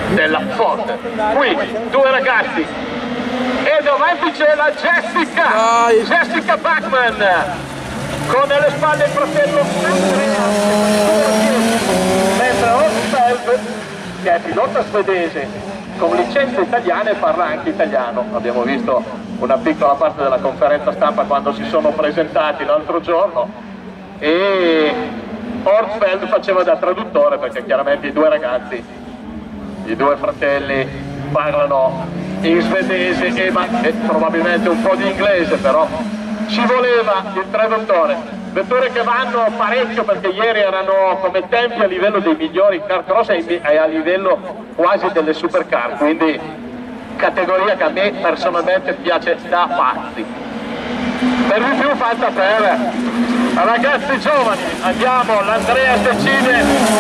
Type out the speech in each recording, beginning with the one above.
della FOD. Qui due ragazzi e davanti c'è la Jessica Bachmann con alle spalle il fratello Andrea, mentre Horsfeld, che è pilota svedese con licenza italiana e parla anche italiano. Abbiamo visto una piccola parte della conferenza stampa quando si sono presentati l'altro giorno, e Horsfeld faceva da traduttore perché chiaramente i due ragazzi, i due fratelli, parlano in svedese e probabilmente un po' di inglese, però ci voleva il traduttore. Vetture che vanno parecchio perché ieri erano come tempi a livello dei migliori car cross e a livello quasi delle supercar, quindi categoria che a me personalmente piace da pazzi. Per di più fatta per ragazzi giovani. Andiamo, l'Andrea decide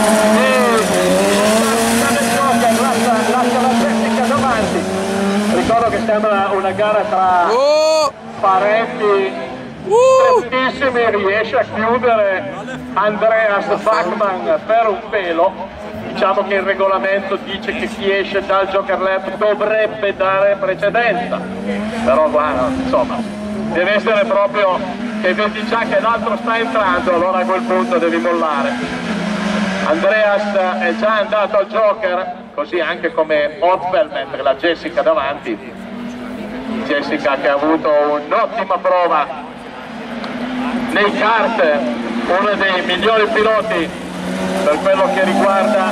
lascia la Jessica davanti. Ricordo che sembra una gara tra parenti strettissimi, riesce a chiudere Andreas Bachmann per un pelo. Diciamo che il regolamento dice che chi esce dal Joker Lab dovrebbe dare precedenza, però guarda, insomma, deve essere proprio che vedi già che l'altro sta entrando, allora a quel punto devi mollare. Andreas è già andato al Joker, così anche come Horsfeld, mentre la Jessica davanti. Jessica che ha avuto un'ottima prova nei kart, uno dei migliori piloti per quello che riguarda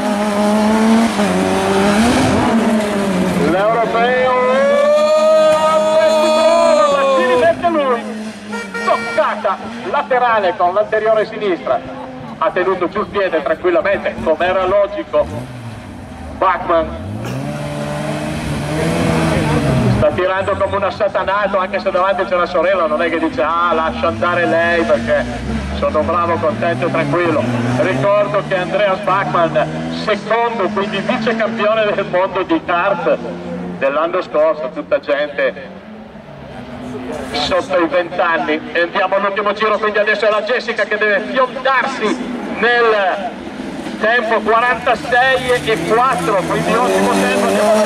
l'europeo. La si rimette lui, toccata laterale con l'anteriore sinistra, ha tenuto giù il piede tranquillamente come era logico. Bachmann sta tirando come un assatanato, anche se davanti c'è la sorella, non è che dice lascio andare lei perché sono bravo, contento e tranquillo. Ricordo che Andreas Bachmann, secondo, quindi vice campione del mondo di kart dell'anno scorso, tutta gente sotto i 20 anni. E andiamo all'ultimo giro, quindi adesso è la Jessica che deve fiondarsi nel tempo 46 e 4, quindi ottimo tempo.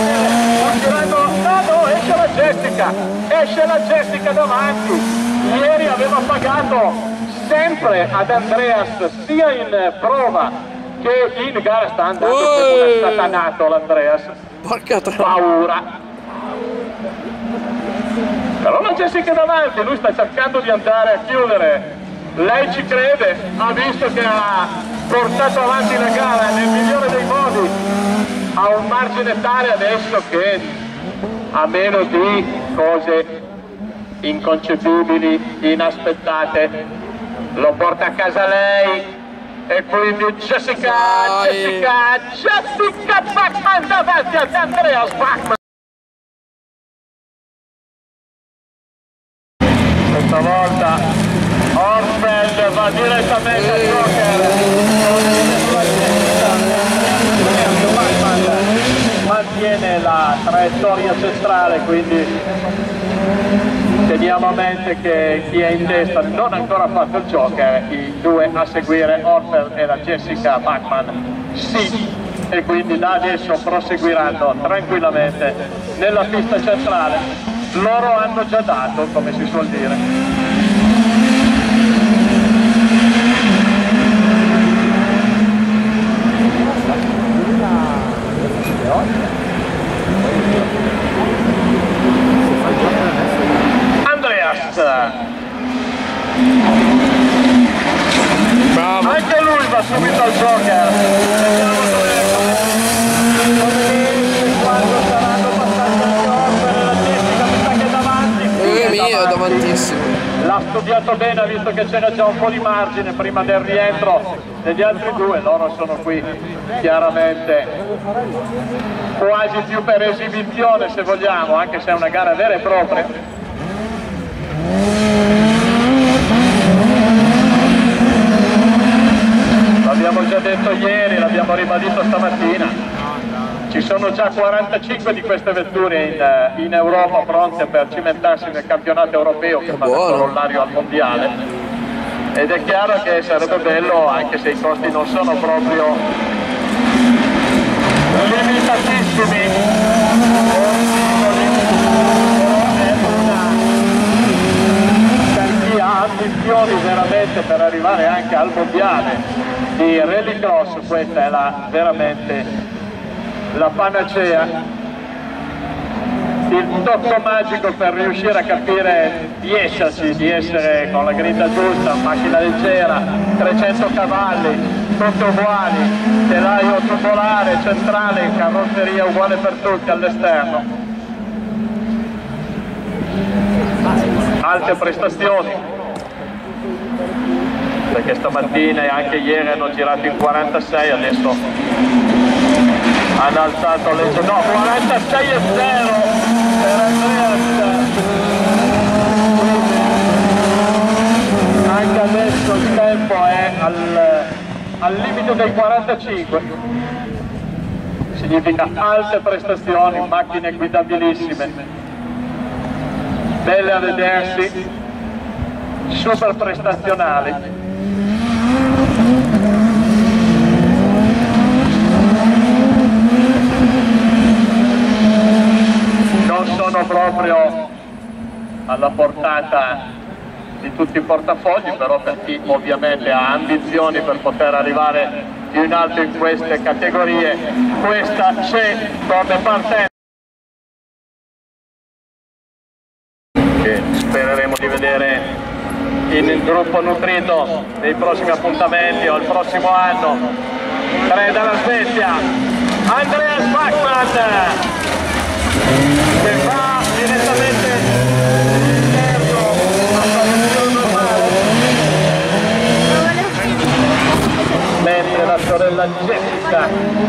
No, esce la Jessica davanti. Ieri aveva pagato sempre ad Andreas sia in prova che in gara, sta andando come un satanato l'Andreas, porca paura. Però la Jessica davanti, lui sta cercando di andare a chiudere, lei ci crede, ha visto che ha portato avanti la gara nel migliore dei modi, ha un margine tale adesso che a meno di cose inconcepibili, inaspettate, lo porta a casa lei, e quindi Jessica Bachmann davanti ad Andreas Bachmann. Questa volta Horsfeld va direttamente al Joker, mantiene la traiettoria centrale, quindi teniamo a mente che chi è in testa non ha ancora fatto il Joker, i due a seguire, Horsfeld e la Jessica Bachmann, sì, e quindi da adesso proseguiranno tranquillamente nella pista centrale. Loro hanno già dato, come si suol dire. Andreas, bravo. Anche lui va subito al Joker. Quando saranno passati al Joker, la Jessica mi sa che è davanti. Mio, davantissimo. L'ha studiato bene, ha visto che c'era già un po' di margine prima del rientro degli altri due. Loro sono qui chiaramente quasi più per esibizione, se vogliamo, anche se è una gara vera e propria. L'abbiamo già detto ieri, l'abbiamo ribadito stamattina. Ci sono già 45 di queste vetture in Europa pronte per cimentarsi nel campionato europeo che fa il corollario al mondiale, ed è chiaro che sarebbe bello, anche se i costi non sono proprio limitatissimi, per chi ha ambizioni veramente per arrivare anche al mondiale di rallycross, questa è veramente la panacea, il tocco magico per riuscire a capire di esserci, di essere con la grinta giusta, macchina leggera, 300 cavalli, tutte uguali, telaio tubolare, centrale, carrozzeria uguale per tutti all'esterno. Alte prestazioni, perché stamattina e anche ieri hanno girato in 46, adesso hanno alzato le... no, 46,0 per Andreas. Anche adesso il tempo è al limite dei 45, significa alte prestazioni, macchine guidabilissime, belle a vedersi, super prestazionali. Non sono proprio alla portata di tutti i portafogli, però per chi ovviamente ha ambizioni per poter arrivare più in alto in queste categorie, questa c'è come partenza, che spereremo di vedere in il gruppo nutrito nei prossimi appuntamenti o il prossimo anno. 3 dalla Svezia, Andreas Bachmann, che va direttamente all'interno a posizione normale, mentre la sorella Jessica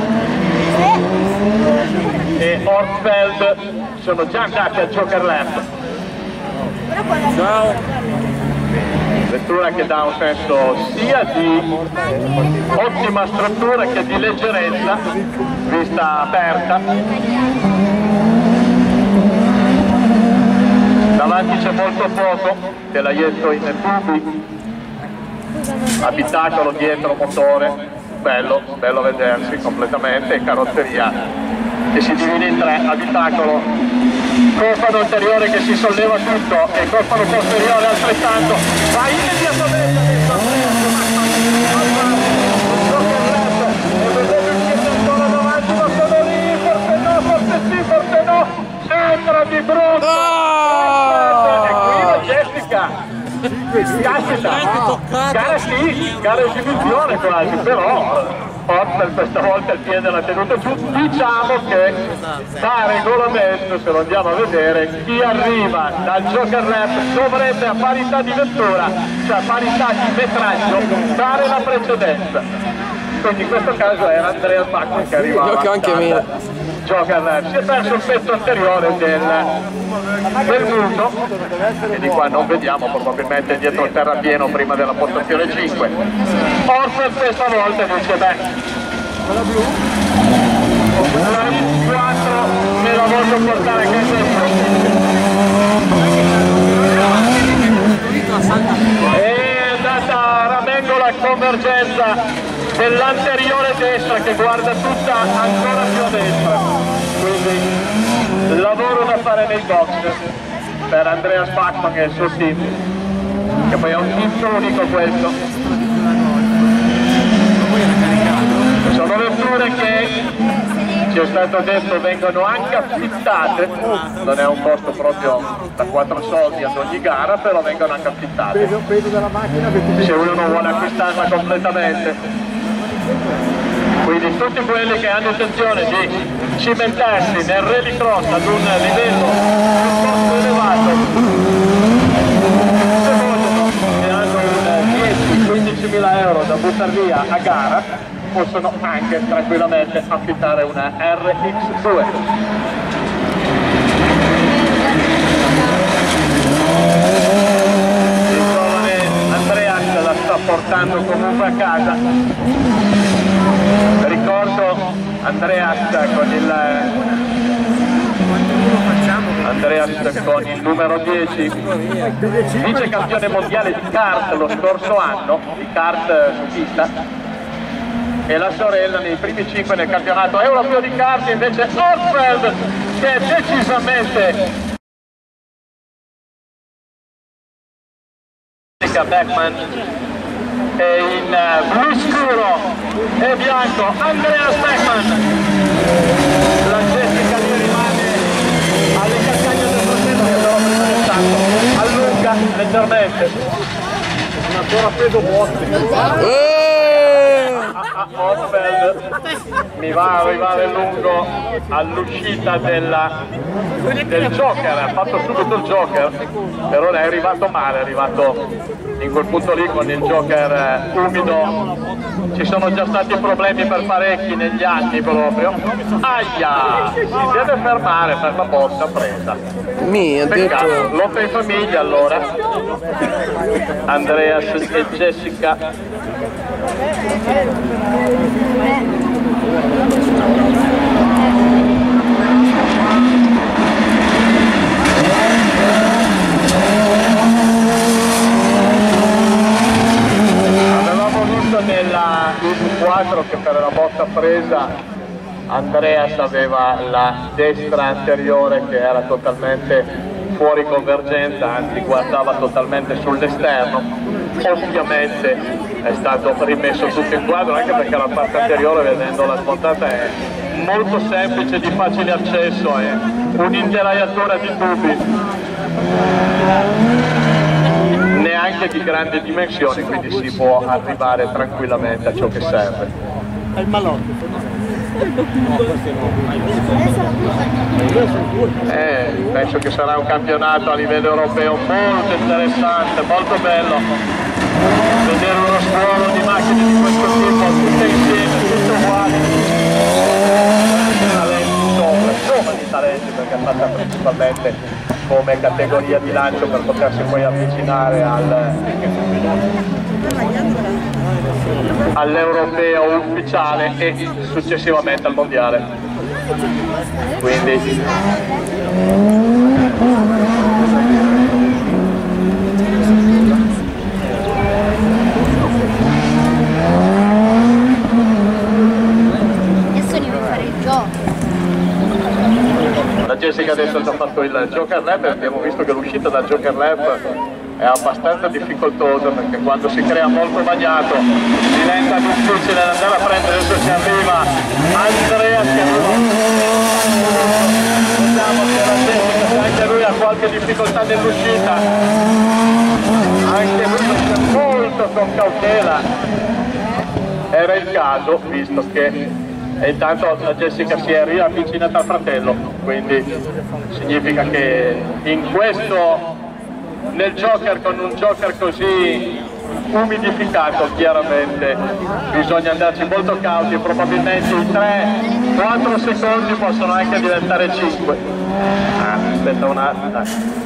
e Ortfeld sono già andati al Joker Lab. Ciao. Vettura che dà un senso sia di ottima struttura che di leggerezza, vista aperta. Davanti c'è molto poco, telaietto in tubi, abitacolo dietro motore, bello vedersi completamente, e carrozzeria che si divide in 3, abitacolo, cofano anteriore che si solleva tutto e cofano posteriore altrettanto, va immediatamente adesso e vedete che ancora davanti, ma sono lì, forse no, forse sì, forse no, entra di brutto, e qui la Jessica, gara sì, gara esibizione quasi, però Ortfeld questa volta il piede l'ha tenuto giù. Diciamo che da regolamento, se lo andiamo a vedere, chi arriva dal Joker Lab dovrebbe a parità di vettura, cioè a parità di metraggio, dare la precedenza. Quindi in questo caso era Andreas Bachmann che arrivava dal Joker Lab. Si è perso il pezzo anteriore del muso, e di qua non vediamo, probabilmente dietro il terrapieno prima della postazione 5. Ortfeld questa volta dice beh, la X4 me la voglio portare anche questa. È andata a ramengo la convergenza dell'anteriore destra che guarda tutta ancora più a destra, quindi lavoro da fare nei box per Andreas Bachmann e il suo team, che poi è un team unico questo. Sono vetture che, ci è stato detto, vengono anche affittate, non è un costo proprio da 4 soldi ad ogni gara, però vengono anche affittate se uno non vuole acquistarla completamente. Quindi tutti quelli che hanno intenzione di cimentarsi nel rallycross ad un livello piuttosto elevato, se vogliono e hanno 10-15 mila euro da buttare via a gara, possono anche tranquillamente affittare una RX2. Il giovane Andreas la sta portando comunque a casa. Ricordo Andreas con il numero 10, vice campione mondiale di kart lo scorso anno, di kart su pista, e la sorella nei primi 5 nel campionato europeo di kart, invece Orfeld che è decisamente Beckman, e in blu scuro e bianco Andreas Beckman. La Jessica lì rimane alle calcagna del fratello che però prima del salto allunga leggermente, ancora peso buono. Osfeld mi va a arrivare lungo all'uscita del Joker, ha fatto subito il Joker, però è arrivato male, è arrivato in quel punto lì con il Joker umido. Ci sono già stati problemi per parecchi negli anni proprio. Aia! Si deve fermare per la botta presa. Peccato, lotta in famiglia allora. Andreas e Jessica. Avevamo visto nella U4 che per la botta presa Andreas aveva la destra anteriore che era totalmente fuori convergenza, anzi guardava totalmente sull'esterno. Ovviamente è stato rimesso tutto in quadro, anche perché la parte anteriore, vedendo la smontata, è molto semplice, di facile accesso, è un'intelaiatura di tubi, neanche di grandi dimensioni, quindi si può arrivare tranquillamente a ciò che serve. È il malotto. Penso che sarà un campionato a livello europeo molto interessante, molto bello vedere uno scuolo di macchine di questo tipo tutte insieme, tutte uguali, giovani talenti, perché è fatta principalmente come categoria di lancio per potersi poi avvicinare all'europeo ufficiale e successivamente al mondiale. Quindi adesso devo fare il gioco. la Jessica adesso ha già fatto il Joker Lab e abbiamo visto che l'uscita dal Joker Lab è abbastanza difficoltosa, perché quando si crea molto bagnato diventa difficile andare a prendere. Adesso si arriva Andrea che vediamo che la Jessica, anche lui ha qualche difficoltà nell'uscita, anche lui molto con cautela, era il caso, visto che e intanto la Jessica si è riavvicinata al fratello, quindi significa che in questo, nel Joker, con un Joker così umidificato, chiaramente bisogna andarci molto cauti, probabilmente i 3-4 secondi possono anche diventare 5. Aspetta un attimo.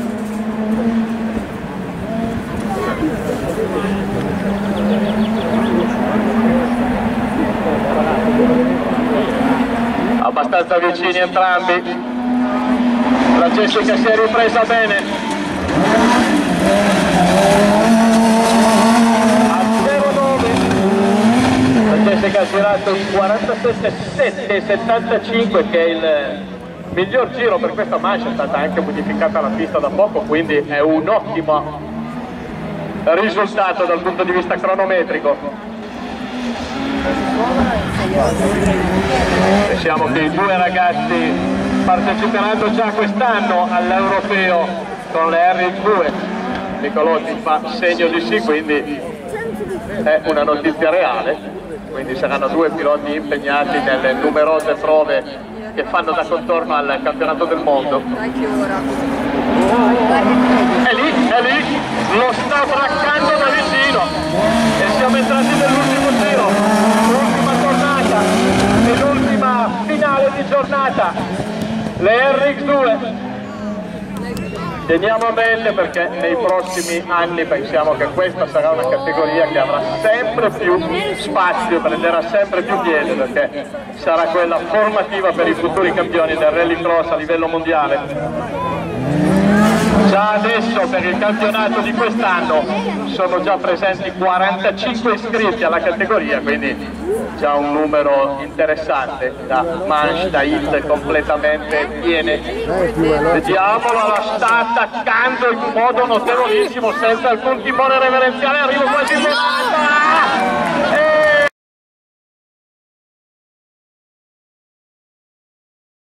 Abbastanza vicini entrambi, la Jessica si è ripresa bene, a 0,9 la Jessica ha girato il 47,775 che è il miglior giro per questa manche, è stata anche modificata la pista da poco, quindi è un ottimo risultato dal punto di vista cronometrico. Pensiamo che i due ragazzi parteciperanno già quest'anno all'europeo con le RX2. Nicolotti fa segno di sì, quindi è una notizia reale, quindi saranno due piloti impegnati nelle numerose prove che fanno da contorno al campionato del mondo. È lì, lo sta braccando da vicino e siamo entrati nell'ultimo giro, l'ultima giornata e l'ultima finale di giornata, le RX2. Teniamo a mente, perché nei prossimi anni pensiamo che questa sarà una categoria che avrà sempre più spazio, prenderà sempre più piede, perché sarà quella formativa per i futuri campioni del rallycross a livello mondiale. Già Già adesso per il campionato di quest'anno sono già presenti 45 iscritti alla categoria, quindi già un numero interessante da manche, da hit completamente piene. Vediamolo, la sta attaccando in modo notevolissimo senza alcun timore reverenziale, arriva quasi in volata.